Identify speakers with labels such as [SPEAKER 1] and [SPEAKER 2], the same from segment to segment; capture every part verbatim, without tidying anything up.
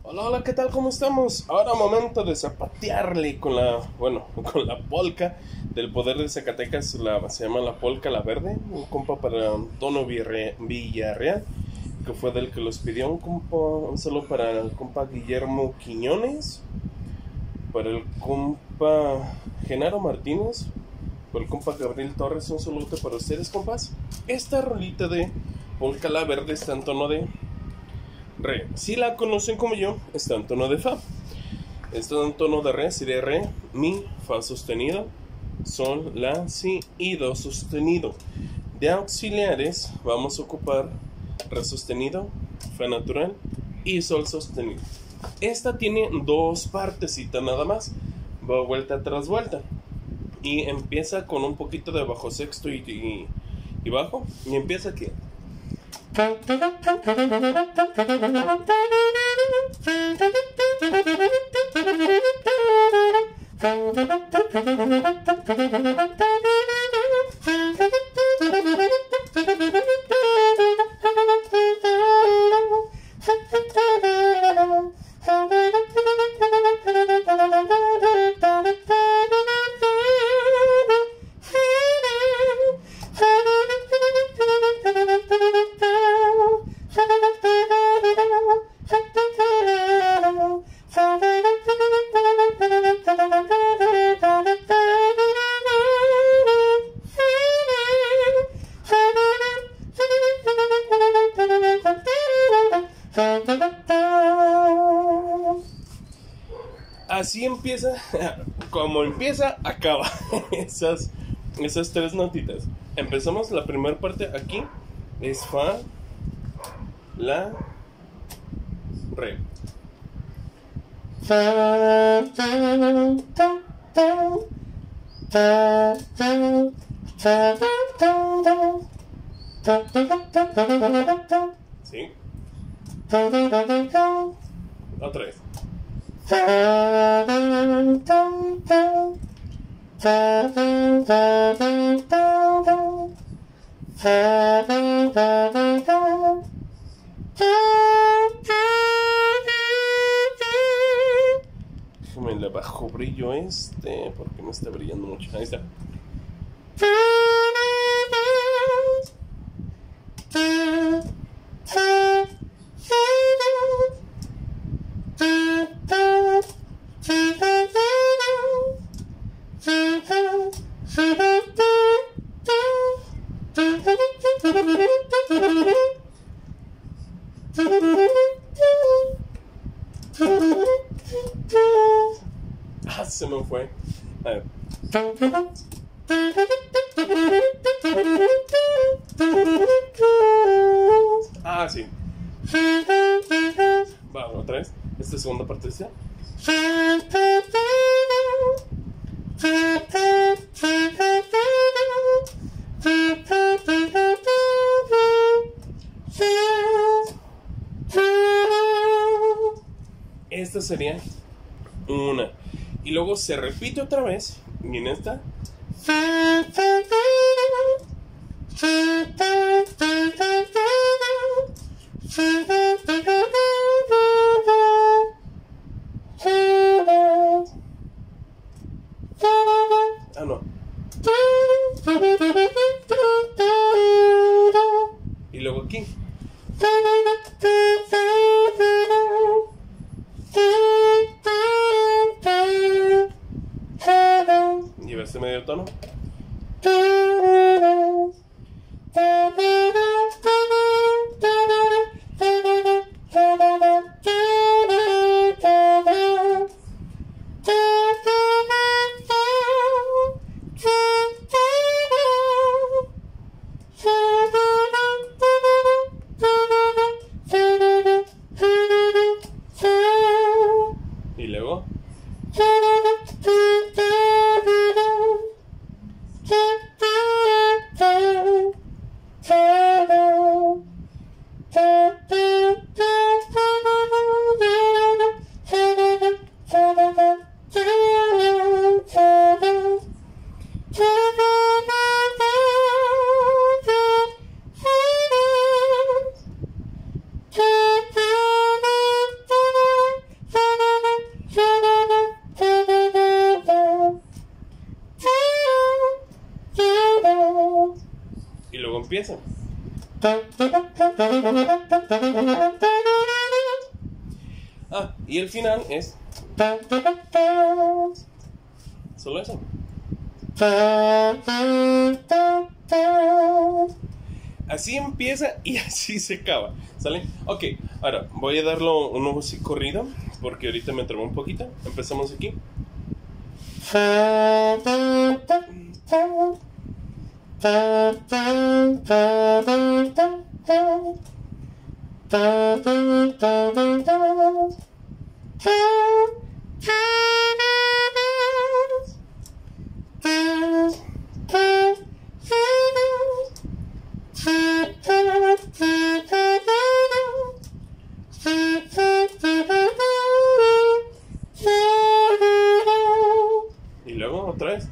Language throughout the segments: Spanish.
[SPEAKER 1] Hola, hola, ¿qué tal? ¿Cómo estamos? Ahora momento de zapatearle con la, bueno, con la polca del poder de Zacatecas, la, se llama la polca La Verde, un compa para Tono Villarre- Villarreal, que fue del que los pidió, un compa, un saludo para el compa Guillermo Quiñones, para el compa Genaro Martínez, para el compa Gabriel Torres, un saludo para ustedes, compas. Esta rolita de polca La Verde está en tono de re. Si la conocen como yo, está en tono de fa. Está en tono de re, sería re, mi, fa sostenido, sol, la, si y do sostenido. De auxiliares vamos a ocupar re sostenido, fa natural y sol sostenido. Esta tiene dos partecitas nada más. Va vuelta tras vuelta. Y empieza con un poquito de bajo sexto y, y, y bajo. Y empieza aquí. Así empieza, como empieza, acaba. Esas, esas tres notitas. Empezamos la primera parte aquí. Es fa, la, re. ¿Sí? Otra vez. Déjame le bajo brillo este porque me está brillando mucho. Ahí está. Ah, se me fue. A ver. Ah, sí. Va, otra vez. Esta segunda parte está. Esta sería una. Y luego se repite otra vez. Y en esta. Ah, no. Y luego aquí. Lleva este medio tono. Y luego empieza. Ah, y el final es solo eso. Así empieza y así se acaba, ¿sale? Ok, ahora voy a darlo un nuevo así corrido, porque ahorita me trabó un poquito. Empezamos aquí. Y luego otra vez.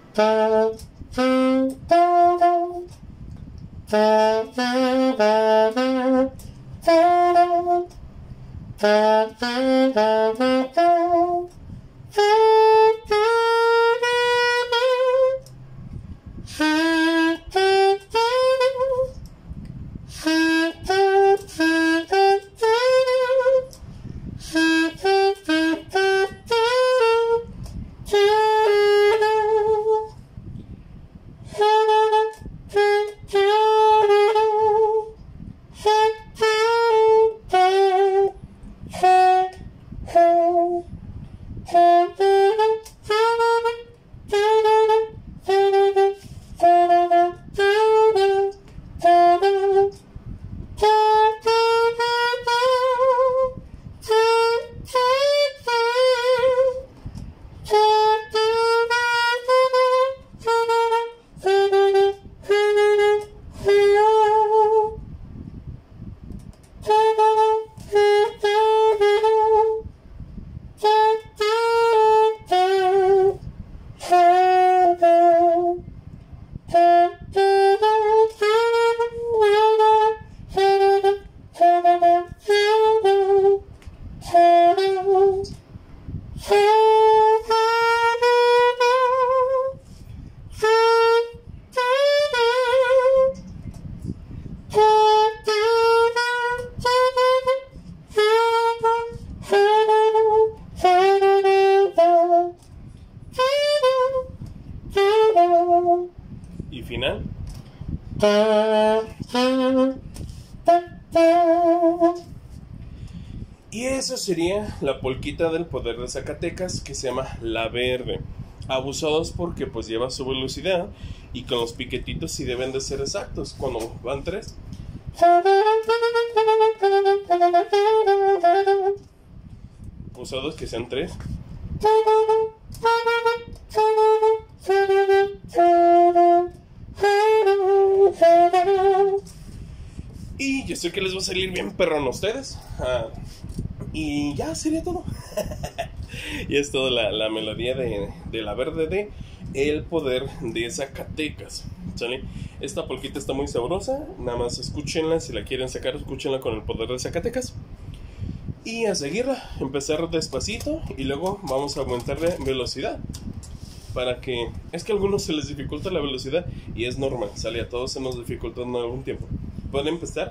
[SPEAKER 1] Y final. Y eso sería la polquita del poder de Zacatecas, que se llama La Verde. Abusados porque pues lleva su velocidad y con los piquetitos sí deben de ser exactos cuando van tres. Abusados que sean tres. Y yo sé que les va a salir bien perrón a ustedes. Ah, y ya sería todo. Y es toda la, la melodía de, de La Verde de El Poder de Zacatecas, ¿sale? Esta polquita está muy sabrosa. Nada más escúchenla. Si la quieren sacar, escúchenla con El Poder de Zacatecas. Y a seguirla, empezar despacito y luego vamos a aumentarle velocidad. Para que... Es que a algunos se les dificulta la velocidad y es normal, sale, a todos se nos dificulta en algún tiempo. ¿Pueden empezar?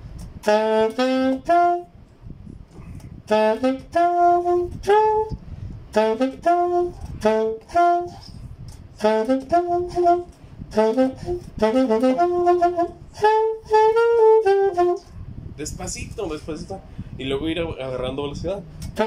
[SPEAKER 1] Despacito, despacito. Y luego ir agarrando velocidad.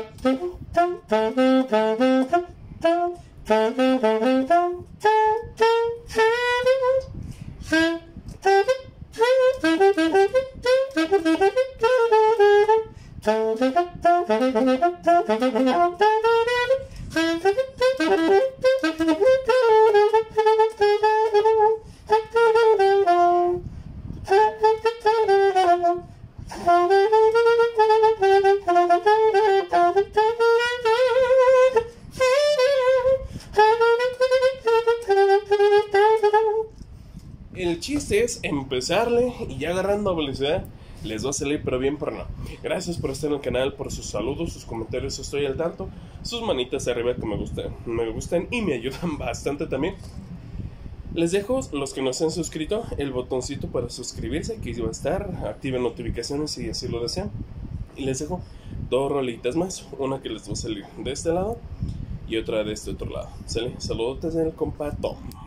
[SPEAKER 1] El chiste es empezarle y ya agarrando velocidad les va a salir pero bien por no. Gracias por estar en el canal, por sus saludos, sus comentarios, estoy al tanto. Sus manitas arriba que me gustan, me gustan y me ayudan bastante también. Les dejo, los que no se han suscrito, el botoncito para suscribirse, que va a estar, activen notificaciones si así lo desean. Y les dejo dos rolitas más, una que les va a salir de este lado y otra de este otro lado. ¿Sale? Saludos del compa Tom.